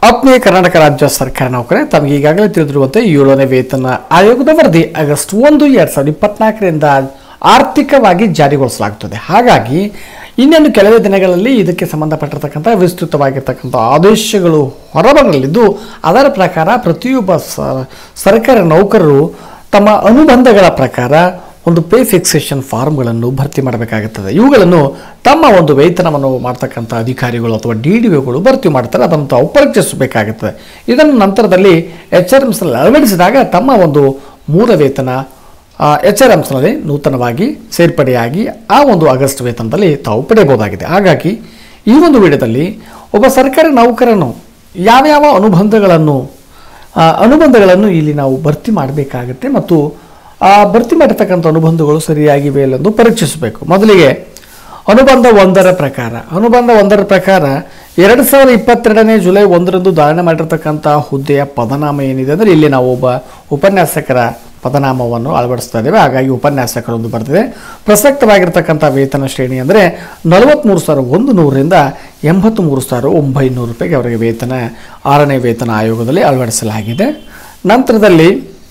ಆತ್ಮೀಯ ಕರ್ನಾಟಕ ರಾಜ್ಯ ಸರ್ಕಾರ ನೌಕರೇ, ತಮಗೆ ಈಗಾಗಲೇ ತಿಳಿದಿರುವಂತೆ 7ನೇ ವೇತನ ಆಯೋಗದ ವರದಿ ಆಗಸ್ಟ್ 1, 2024ರಿಂದ ಆರ್ಥಿಕವಾಗಿ ಜಾರಿಗೊಳಿಸಲಾಗುತ್ತದೆ. ಹಾಗಾಗಿ ಇನ್ನೇನು ಕೆಲವೇ ದಿನಗಳಲ್ಲಿ ಇದಕ್ಕೆ ಸಂಬಂಧಪಟ್ಟಿರತಕ್ಕಂಥ ವಿಸ್ತೃತವಾಗಿರ್ತಕ್ಕಂಥ ಆದೇಶಗಳು ಹೊರಬರಲಿದ್ದು, ಅದರ ಪ್ರಕಾರ ಪ್ರತಿಯೊಬ್ಬ ಸರ್ಕಾರಿ ನೌಕರರು ತಮ್ಮ ಅನುಬಂಧಗಳ ಪ್ರಕಾರ ಒಂದು ಪೇ ಫಿಕ್ಸೇಷನ್ ಫಾರ್ಮ್ಗಳನ್ನು ಭರ್ತಿ ಮಾಡಬೇಕಾಗುತ್ತದೆ. ಇವುಗಳನ್ನು ತಮ್ಮ ಒಂದು ವೇತನವನ್ನು ಮಾಡ್ತಕ್ಕಂಥ ಅಧಿಕಾರಿಗಳು ಅಥವಾ DDOಗಳು ಭರ್ತಿ ಮಾಡ್ತಾರೆ. ಅದನ್ನು ತಾವು ಪರೀಕ್ಷಿಸಬೇಕಾಗುತ್ತದೆ. ಇದನ್ನು ನಂತರದಲ್ಲಿ HRMಸ್ನಲ್ಲಿ ಅಳವಡಿಸಿದಾಗ ತಮ್ಮ ಒಂದು ಮೂಲ ವೇತನ HRMಸ್ನಲ್ಲಿ ನೂತನವಾಗಿ ಸೇರ್ಪಡೆಯಾಗಿ ಆ ಒಂದು ಆಗಸ್ಟ್ ವೇತನದಲ್ಲಿ ತಾವು ಪಡೆಯಬಹುದಾಗಿದೆ. ಹಾಗಾಗಿ ಈ ಒಂದು ವಿಡಿಯೋದಲ್ಲಿ ಒಬ್ಬ ಸರ್ಕಾರಿ ನೌಕರನು ಯಾವ್ಯಾವ ಅನುಬಂಧಗಳನ್ನು ಇಲ್ಲಿ ನಾವು ಭರ್ತಿ ಮಾಡಬೇಕಾಗುತ್ತೆ ಮತ್ತು ಆ ಭರ್ತಿ ಮಾಡಿರ್ತಕ್ಕಂಥ ಅನುಬಂಧಗಳು ಸರಿಯಾಗಿವೆ ಎಂದು ಪರೀಕ್ಷಿಸಬೇಕು. ಮೊದಲಿಗೆ ಅನುಬಂಧ 1ರ ಪ್ರಕಾರ 2022ನೇ ಜುಲೈ 1ರಂದು ಧಾರಣೆ ಮಾಡಿರ್ತಕ್ಕಂಥ ಹುದ್ದೆಯ ಪದನಾಮ ಏನಿದೆ ಅಂದರೆ ಇಲ್ಲಿ ನಾವು ಒಬ್ಬ ಉಪನ್ಯಾಸಕರ ಪದನಾಮವನ್ನು ಅಳವಡಿಸ್ತಾ ಇದ್ದೇವೆ. ಹಾಗಾಗಿ ಉಪನ್ಯಾಸಕರೊಂದು ಬರ್ತಿದೆ. ಪ್ರಸಕ್ತವಾಗಿರ್ತಕ್ಕಂಥ ವೇತನ ಶ್ರೇಣಿ ಅಂದರೆ 43,100ರಿಂದ 83,900 ರೂಪಾಯಿಗೆ ಅವರಿಗೆ ವೇತನ 6ನೇ ವೇತನ ಆಯೋಗದಲ್ಲಿ ಅಳವಡಿಸಲಾಗಿದೆ. ನಂತರದಲ್ಲಿ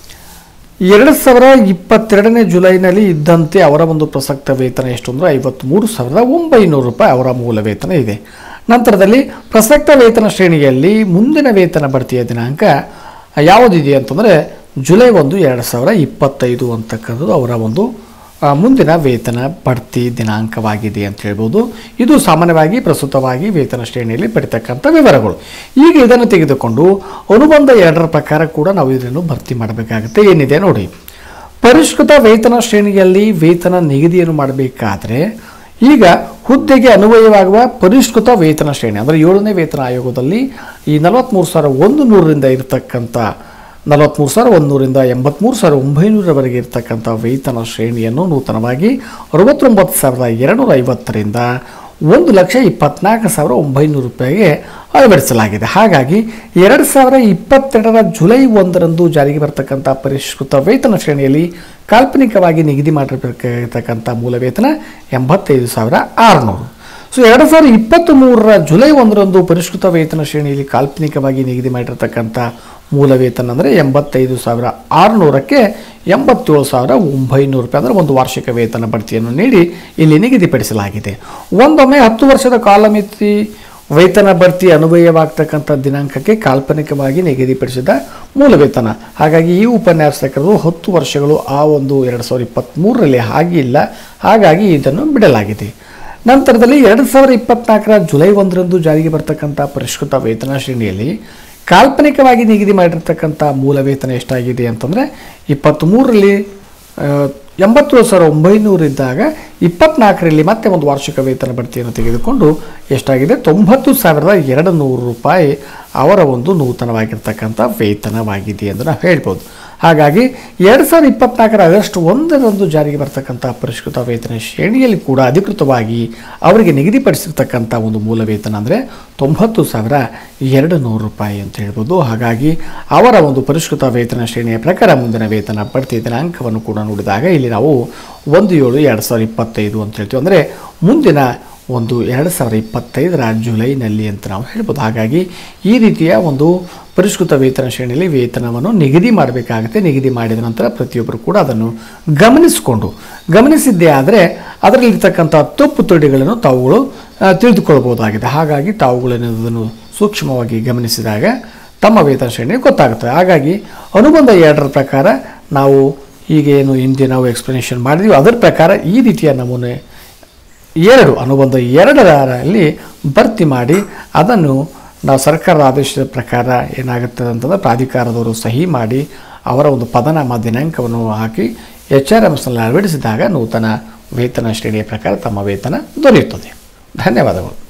2022ನೇ ಜುಲೈನಲ್ಲಿ ಇದ್ದಂತೆ ಅವರ ಒಂದು ಪ್ರಸಕ್ತ ವೇತನ ಎಷ್ಟು ಅಂದರೆ 53,900 ರೂಪಾಯಿ ಅವರ ಮೂಲ ವೇತನ ಇದೆ. ನಂತರದಲ್ಲಿ ಪ್ರಸಕ್ತ ವೇತನ ಶ್ರೇಣಿಯಲ್ಲಿ ಮುಂದಿನ ವೇತನ ಬಡ್ತಿಯ ದಿನಾಂಕ ಯಾವುದಿದೆ ಅಂತಂದರೆ ಜುಲೈ 1, 2025 ಅಂತಕ್ಕಂಥದ್ದು ಅವರ ಒಂದು ಮುಂದಿನ ವೇತನ ಬಡ್ತಿ ದಿನಾಂಕವಾಗಿದೆ ಅಂತ ಹೇಳ್ಬೋದು. ಇದು ಸಾಮಾನ್ಯವಾಗಿ ಪ್ರಸ್ತುತವಾಗಿ ವೇತನ ಶ್ರೇಣಿಯಲ್ಲಿ ಪಡಿತಕ್ಕಂಥ ವಿವರಗಳು. ಈಗ ಇದನ್ನು ತೆಗೆದುಕೊಂಡು ಅನುಬಂಧ 2ರ ಪ್ರಕಾರ ಕೂಡ ನಾವು ಇದನ್ನು ಭರ್ತಿ ಮಾಡಬೇಕಾಗುತ್ತೆ. ಏನಿದೆ ನೋಡಿ, ಪರಿಷ್ಕೃತ ವೇತನ ಶ್ರೇಣಿಯಲ್ಲಿ ವೇತನ ನಿಗದಿಯನ್ನು ಮಾಡಬೇಕಾದ್ರೆ ಈಗ ಹುದ್ದೆಗೆ ಅನ್ವಯವಾಗುವ ಪರಿಷ್ಕೃತ ವೇತನ ಶ್ರೇಣಿ ಅಂದರೆ 7ನೇ ವೇತನ ಆಯೋಗದಲ್ಲಿ ಈ 43,100ರಿಂದ ಇರತಕ್ಕಂಥ 43,100ರಿಂದ 83,900ರವರೆಗೆ ಇರತಕ್ಕಂಥ ವೇತನ ಶ್ರೇಣಿಯನ್ನು ನೂತನವಾಗಿ 69,250ರಿಂದ 1,24,900 ರೂಪಾಯಿಗೆ ಅಳವಡಿಸಲಾಗಿದೆ. ಹಾಗಾಗಿ 2022ರ ಜುಲೈ 1ರಂದು ಜಾರಿಗೆ ಬರತಕ್ಕಂಥ ಪರಿಷ್ಕೃತ ವೇತನ ಶ್ರೇಣಿಯಲ್ಲಿ ಕಾಲ್ಪನಿಕವಾಗಿ ನಿಗದಿ ಮಾಡಿರಬೇಕಾಗಿರ್ತಕ್ಕಂಥ ಮೂಲ ವೇತನ 85,600. ಸೊ 2023ರ ಜುಲೈ 1ರಂದು ಪರಿಷ್ಕೃತ ವೇತನ ಶ್ರೇಣಿಯಲ್ಲಿ ಕಾಲ್ಪನಿಕವಾಗಿ ನಿಗದಿ ಮಾಡಿರತಕ್ಕಂಥ ಮೂಲ ವೇತನ ಅಂದರೆ 85,600ಕ್ಕೆ 87,900 ರೂಪಾಯಿ ಅಂದರೆ ಒಂದು ವಾರ್ಷಿಕ ವೇತನ ಬಡ್ತಿಯನ್ನು ನೀಡಿ ಇಲ್ಲಿ ನಿಗದಿಪಡಿಸಲಾಗಿದೆ. ಒಂದೊಮ್ಮೆ 10 ವರ್ಷದ ಕಾಲಮಿತಿ ವೇತನ ಬಡ್ತಿ ಅನ್ವಯವಾಗ್ತಕ್ಕಂಥ ದಿನಾಂಕಕ್ಕೆ ಕಾಲ್ಪನಿಕವಾಗಿ ನಿಗದಿಪಡಿಸಿದ ಮೂಲ ವೇತನ. ಹಾಗಾಗಿ ಈ ಉಪನ್ಯಾಸಕರು 10 ವರ್ಷಗಳು ಆ ಒಂದು 2023ರಲ್ಲಿ ಆಗಿಲ್ಲ, ಹಾಗಾಗಿ ಇದನ್ನು ಬಿಡಲಾಗಿದೆ. ನಂತರದಲ್ಲಿ 2024ರ ಜುಲೈ 1ರಂದು ಜಾರಿಗೆ ಬರ್ತಕ್ಕಂಥ ಪರಿಷ್ಕೃತ ವೇತನ ಶ್ರೇಣಿಯಲ್ಲಿ ಕಾಲ್ಪನಿಕವಾಗಿ ನಿಗದಿ ಮಾಡಿರ್ತಕ್ಕಂಥ ಮೂಲ ವೇತನ ಎಷ್ಟಾಗಿದೆ ಅಂತಂದರೆ 23ರಲ್ಲಿ 87,900 ಇದ್ದಾಗ 24ರಲ್ಲಿ ಮತ್ತೆ ಒಂದು ವಾರ್ಷಿಕ ವೇತನ ಬಡ್ತಿಯನ್ನು ತೆಗೆದುಕೊಂಡು ಎಷ್ಟಾಗಿದೆ 90,200 ರೂಪಾಯಿ ಅವರ ಒಂದು ನೂತನವಾಗಿರ್ತಕ್ಕಂಥ ವೇತನವಾಗಿದೆ ಎಂದು ನಾವು ಹೇಳ್ಬೋದು. ಹಾಗಾಗಿ 2024ರ ಆಗಸ್ಟ್ 1ರಂದು ಜಾರಿಗೆ ಬರ್ತಕ್ಕಂಥ ಪರಿಷ್ಕೃತ ವೇತನ ಶ್ರೇಣಿಯಲ್ಲಿ ಕೂಡ ಅಧಿಕೃತವಾಗಿ ಅವರಿಗೆ ನಿಗದಿಪಡಿಸಿರ್ತಕ್ಕಂಥ ಒಂದು ಮೂಲ ವೇತನ ಅಂದರೆ 90,200 ರೂಪಾಯಿ ಅಂತ ಹೇಳ್ಬೋದು. ಹಾಗಾಗಿ ಅವರ ಒಂದು ಪರಿಷ್ಕೃತ ವೇತನ ಶ್ರೇಣಿಯ ಪ್ರಕಾರ ಮುಂದಿನ ವೇತನ ಬಡ್ತಿ ದಿನಾಂಕವನ್ನು ಕೂಡ ನೋಡಿದಾಗ ಇಲ್ಲಿ ನಾವು 1/7/2025 ಅಂತ ಹೇಳ್ತೀವಿ. ಅಂದರೆ ಮುಂದಿನ ಒಂದು 2025ರ ಜುಲೈನಲ್ಲಿ ಅಂತ ನಾವು ಹೇಳ್ಬೋದು. ಹಾಗಾಗಿ ಈ ರೀತಿಯ ಒಂದು ಪರಿಷ್ಕೃತ ವೇತನ ಶ್ರೇಣಿಯಲ್ಲಿ ವೇತನವನ್ನು ನಿಗದಿ ಮಾಡಬೇಕಾಗುತ್ತೆ. ನಿಗದಿ ಮಾಡಿದ ನಂತರ ಪ್ರತಿಯೊಬ್ಬರು ಕೂಡ ಅದನ್ನು ಗಮನಿಸಿದ್ದೇ ಆದರೆ ಅದರಲ್ಲಿರ್ತಕ್ಕಂಥ ತಪ್ಪು ತೊಡೆಗಳನ್ನು ತಾವುಗಳು ತಿಳಿದುಕೊಳ್ಬಹುದಾಗಿದೆ. ಹಾಗಾಗಿ ತಾವುಗಳೇನದನ್ನು ಸೂಕ್ಷ್ಮವಾಗಿ ಗಮನಿಸಿದಾಗ ತಮ್ಮ ವೇತನ ಶ್ರೇಣಿ ಗೊತ್ತಾಗುತ್ತದೆ. ಹಾಗಾಗಿ ಅನುಬಂಧ 2ರ ಪ್ರಕಾರ ನಾವು ಈಗೇನು ಹಿಂದೆ ನಾವು ಎಕ್ಸ್ಪ್ಲನೇಷನ್ ಮಾಡಿದ್ವಿ ಅದರ ಪ್ರಕಾರ ಈ ರೀತಿಯ ನಮೂನೆ ಅನುಬಂಧ 2ರಲ್ಲಿ ಭರ್ತಿ ಮಾಡಿ ಅದನ್ನು ನಾವು ಸರ್ಕಾರದ ಆದೇಶದ ಪ್ರಕಾರ ಏನಾಗುತ್ತದೆ ಅಂತಂದರೆ ಪ್ರಾಧಿಕಾರದವರು ಸಹಿ ಮಾಡಿ ಅವರ ಒಂದು ಪದನಾಮ ದಿನಾಂಕವನ್ನು ಹಾಕಿ HRMಸ್ನಲ್ಲಿ ಅಳವಡಿಸಿದಾಗ ನೂತನ ವೇತನ ಶ್ರೇಣಿಯ ಪ್ರಕಾರ ತಮ್ಮ ವೇತನ ದೊರೆಯುತ್ತದೆ. ಧನ್ಯವಾದಗಳು.